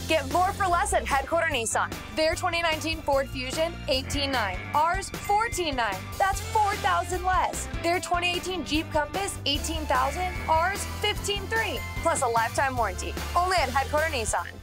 Get more for less at Headquarter Nissan. Their 2019 Ford Fusion, $18,900. Ours, $14,900. That's $4,000 less. Their 2018 Jeep Compass, $18,000. Ours, $15,300. Plus a lifetime warranty. Only at Headquarter Nissan.